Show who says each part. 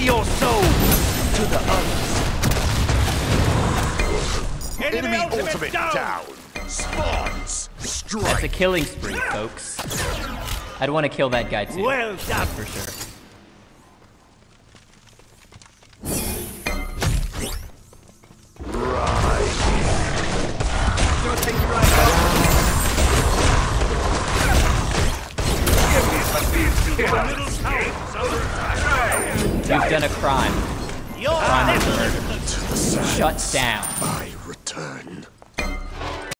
Speaker 1: your soul to the others.
Speaker 2: Enemy ultimate down. Spawns strike.
Speaker 3: That's a killing spree, folks. I'd want to kill that guy too.
Speaker 1: Well done.
Speaker 3: For sure. You've done a crime.
Speaker 1: Your
Speaker 3: Crime of murder. Shut down.